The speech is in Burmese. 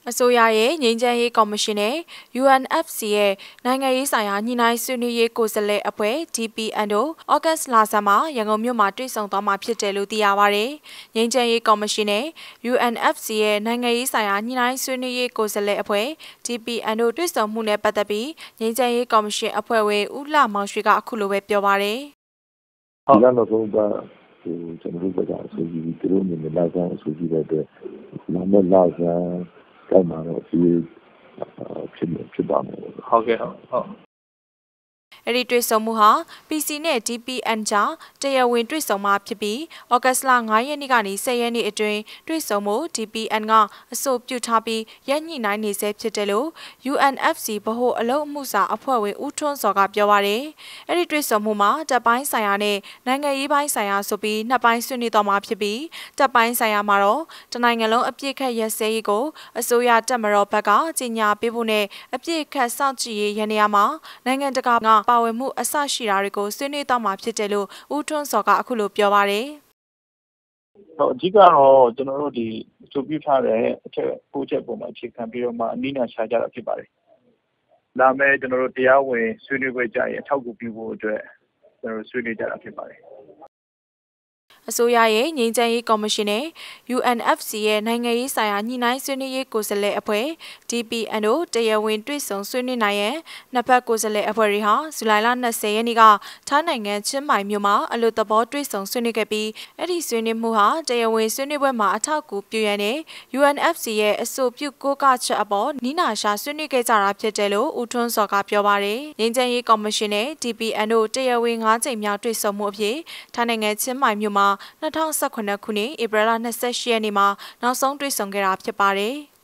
အစိုးရရဲ့ငြိမ်းချမ်းရေးကော်မရှင်နဲ့ UNFC ရဲ့နိုင်ငံရေးဆိုင်ရာညှိနှိုင်းဆွေးနွေးရေးကိုယ်စားလှယ်အဖွဲ့ DPN တို့ဩဂတ်စ်လဆန်းမှာရန်ကုန်မြို့မှာတွေ့ဆုံသွားမှာဖြစ်တယ်လို့သိရပါတယ်။ငြိမ်းချမ်းရေးကော်မရှင်နဲ့ UNFC ရဲ့နိုင်ငံရေးဆိုင်ရာညှိနှိုင်းဆွေးနွေးရေးကိုယ်စားလှယ်အဖွဲ့ DPN တို့တွေ့ဆုံမှုနဲ့ပတ်သက်ပြီးငြိမ်းချမ်းရေးကော်မရှင်အဖွဲ့ဝင်ဦးလှမောင်ရွှေကအခုလိုပဲပြောပါတယ်။ဒီကတော့ကျွန်တော်တို့ကအဆိုကြီးသူတို့အနေနဲ့လာဆောင်အဆိုကြီးတဲ့အတွက်လာမဲ့လာဆောင်ကောက်မှာတော့ဖြစ်ပါမယ်ဟုတ်ကဲ့ဟုတ်အဲ့ဒီတွေ့ဆုံမှုဟာ PC နဲ့ DPN ကြားတရားဝင်တွေ့ဆုံမှာဖြစ်ပြီးဩဂတ်စ်လ9ရက်နေ့ကနေ10ရက်နေ့အတွင်းတွေ့ဆုံမှု DPN ကအဆိုပြုထားပြီးရက်ညှိနှိုင်းနေဆဲဖြစ်တယ်လို့ UNFC ဗဟိုအလုပ်အမှုဆောင်အဖွဲ့ဝင်ဦးထွန်းစောကပြောပါတယ်။အဲ့ဒီတွေ့ဆုံမှုမှာတပ်ပိုင်းဆိုင်ရာနဲ့နိုင်ငံရေးပိုင်းဆိုင်ရာဆိုပြီးနှစ်ပိုင်းဆွေးနွေးသွားမှာဖြစ်ပြီးတပ်ပိုင်းဆိုင်ရာမှာတော့တနိုင်ငံလုံးအပြစ်ခတ်ရက်စဲရေးကိုအစိုးရတပ်မတော်ဘက်ကကြီးညာပေးဖို့နဲ့အပြစ်ခတ်စောင့်ကြည့်ရေးရန်နေရာမှာနိုင်ငံတကာကပါဝင်မှုအဆရှိတာတွေကိုဆွေးနွေးသွားမှာဖြစ်တယ်လို့ဦးထွန်းစောကအခုလိုပြောပါတယ်။အဓိကတော့ကျွန်တော်တို့ဒီအဆိုပြုထားတဲ့အချက်ပို့ချက်ပုံမှာအခြေခံပြီးတော့မှအနည်းငယ်ရှားကြတာဖြစ်ပါတယ်။ဒါမဲ့ကျွန်တော်တို့တရားဝင်ဆွေးနွေးပွဲကြရင်အထောက်အကူပြုဖို့အတွက်ကျွန်တော်တို့ဆွေးနွေးကြတာဖြစ်ပါတယ်။အစိုးရရဲ့ငြိမ်းချမ်းရေးကော်မရှင်နဲ့ UNFC ရဲ့နိုင်ငံရေးဆိုင်ရာညှိနှိုင်းဆွေးနွေးရေးကိုယ်စားလှယ်အဖွဲ့ DPN တို့တရားဝင်တွေ့ဆုံဆွေးနွေးနိုင်ရန်နှစ်ဖက်ကိုယ်စားလှယ်အဖွဲ့တွေဟာဇူလိုင်လ20ရက်နေ့ကထိုင်းနိုင်ငံချင်းမိုင်မြို့မှာအလို့သဘောတွေ့ဆုံဆွေးနွေးခဲ့ပြီးအဲ့ဒီဆွေးနွေးမှုဟာတရားဝင်ဆွေးနွေးပွဲမှာအထောက်အကူပြုရန်နဲ့ UNFC ရဲ့အဆိုပြုကိုးကားချက်အပေါ်နီးနာရှာဆွေးနွေးခဲ့ကြတာဖြစ်တယ်လို့ဦးထွန်းစောကပြောပါတယ်။ငြိမ်းချမ်းရေးကော်မရှင်နဲ့ DPN တို့တရားဝင်9ကြိမ်မြောက်တွေ့ဆုံမှုအဖြစ်ထိုင်းနိုင်ငံချင်းမိုင်မြို့မှာ2019ခုနှစ်ဧပြီလ28ရက်နေ့မှာနောက်ဆုံးတွေ့ဆုံခဲ့တာဖြစ်ပါတယ်။